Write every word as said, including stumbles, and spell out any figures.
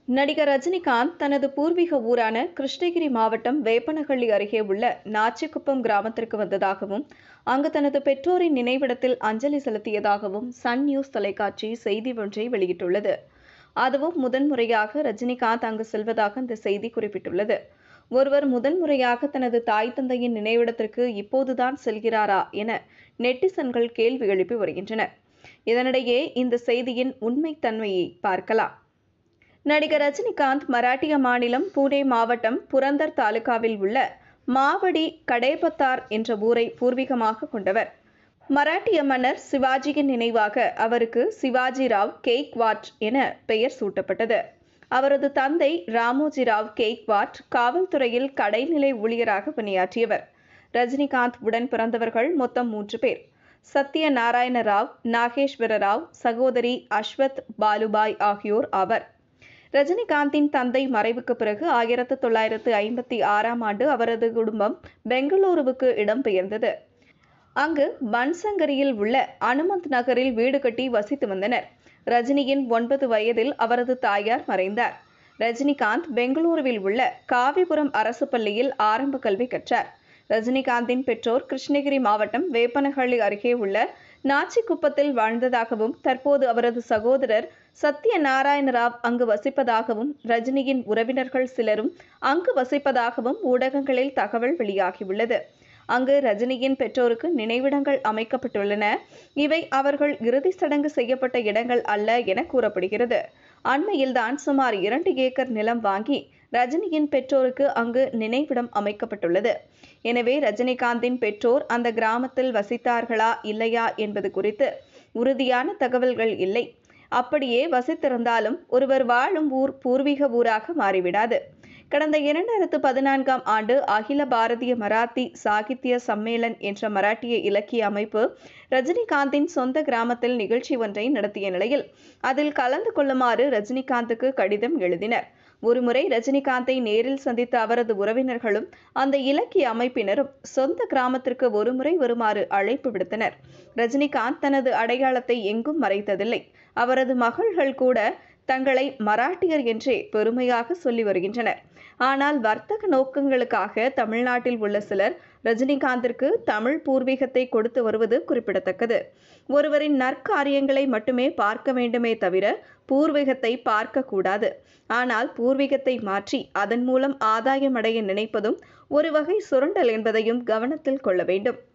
நடிகர் ரஜினிகாந்த் தனது பூர்வீக ஊரான கிருஷ்ணகிரி மாவட்டம் வேப்பனஹள்ளி அருகே உள்ள நாச்சிக்குப்பம் கிராமத்திற்கு வந்ததாகவும் அங்கு தனது பெற்றோரின் நினைவிடத்தில் அஞ்சலி செலுத்தியதாகவும் சன் நியூஸ் தொலைக்காட்சி செய்தி ஒன்றை வெளியிட்டுள்ளது. அதுவும் முதன்முறையாக ரஜினிகாந்த் அங்கு செல்வதாக அந்த செய்தி குறிப்பிட்டுள்ளது. ஒருவர் முதன்முறையாக தனது தாய் தந்தையின் நினைவிடத்திற்கு இப்போதுதான் செல்கிறாரா என நெட்டிசன்கள் கேள்வி எழுப்பி வருகின்றனர். இதனிடையே இந்த செய்தியின் உண்மைத்தன்மையை பார்க்கலாம். நடிகர் ரஜினிகாந்த் மராட்டிய மாநிலம் புனே மாவட்டம் புரந்தர் தாலுகாவில் உள்ள மாவடி கடேபத்தார் என்ற ஊரை பூர்வீகமாக கொண்டவர். மராட்டிய மன்னர் சிவாஜியின் நினைவாக அவருக்கு சிவாஜி ராவ் கெய்க்வாட் என பெயர் சூட்டப்பட்டது. அவரது தந்தை ராமோஜி ராவ் கெய்க்வாட் காவல்துறையில் கடைநிலை ஊழியராக பணியாற்றியவர். ரஜினிகாந்த் உடன் பிறந்தவர்கள் மொத்தம் மூன்று பேர். சத்ய நாராயண ராவ், நாகேஸ்வர ராவ், சகோதரி அஸ்வத் பாலுபாய் ஆகியோர் ஆவர். ரஜினிகாந்தின் தந்தை மறைவுக்கு பிறகு ஆயிரத்து தொள்ளாயிரத்து ஐம்பத்தி ஆறாம் ஆண்டு அவரது குடும்பம் பெங்களூருவுக்கு இடம்பெயர்ந்தது. அங்கு பன்சங்கரியில் உள்ள அனுமந்த் நகரில் வீடு கட்டி வசித்து வந்தனர். ரஜினியின் ஒன்பது வயதில் அவரது தாயார் மறைந்தார். ரஜினிகாந்த் பெங்களூருவில் உள்ள காவிபுரம் அரசு பள்ளியில் ஆரம்ப கல்வி கற்றார். ரஜினிகாந்தின் பெற்றோர் கிருஷ்ணகிரி மாவட்டம் வேப்பனஹள்ளி அருகே உள்ள நாச்சிக்குப்பத்தில் வாழ்ந்ததாகவும் தற்போது அவரது சகோதரர் சத்ய நாராயண ராவ் அங்கு வசிப்பதாகவும் ரஜினியின் உறவினர்கள் சிலரும் அங்கு வசிப்பதாகவும் ஊடகங்களில் தகவல் வெளியாகியுள்ளது. அங்கு ரஜினியின் பெற்றோருக்கு நினைவிடங்கள் அமைக்கப்பட்டுள்ளன. இவை அவர்கள் இறுதி சடங்கு செய்யப்பட்ட இடங்கள் அல்ல என கூறப்படுகிறது. அண்மையில்தான் சுமார் இரண்டு ஏக்கர் நிலம் வாங்கி ரஜினியின் பெற்றோருக்கு அங்கு நினைவிடம் அமைக்கப்பட்டுள்ளது. எனவே ரஜினிகாந்தின் பெற்றோர் அந்த கிராமத்தில் வசித்தார்களா இல்லையா என்பது குறித்து உறுதியான தகவல்கள் இல்லை. அப்படியே வசித்திருந்தாலும் ஒருவர் வாழும் ஊர் பூர்வீக ஊராக மாறிவிடாது. கடந்த இரண்டாயிரத்து பதினான்காம் ஆண்டு அகில பாரதிய மராத்தி சாகித்ய சம்மேளன் என்ற மராட்டிய இலக்கிய அமைப்பு ரஜினிகாந்தின் சொந்த கிராமத்தில் நிகழ்ச்சி ஒன்றை நடத்திய நிலையில் அதில் கலந்து கொள்ளுமாறு ரஜினிகாந்துக்கு கடிதம் எழுதினர். ஒருமுறை ரஜினிகாந்தை நேரில் சந்தித்த அவரது உறவினர்களும் அந்த இலக்கிய அமைப்பினரும் சொந்த கிராமத்திற்கு ஒருமுறை வருமாறு அழைப்பு விடுத்தனர். ரஜினிகாந்த் தனது அடையாளத்தை எங்கும் மறைத்ததில்லை. அவரது மகள்கள் கூட தங்களை மராட்டியர் என்றே பெருமையாக சொல்லி வருகின்றனர். ஆனால் வர்த்தக நோக்கங்களுக்காக தமிழ்நாட்டில் உள்ள சிலர் ரஜினிகாந்திற்கு தமிழ் பூர்வீகத்தை கொடுத்து வருவது குறிப்பிடத்தக்கது. ஒருவரின் நற்காரியங்களை மட்டுமே பார்க்க வேண்டுமே தவிர பூர்வீகத்தை பார்க்க கூடாது. ஆனால் பூர்வீகத்தை மாற்றி அதன் மூலம் ஆதாயம் அடைய நினைப்பதும் ஒரு வகை சுரண்டல் என்பதையும் கவனத்தில் கொள்ள வேண்டும்.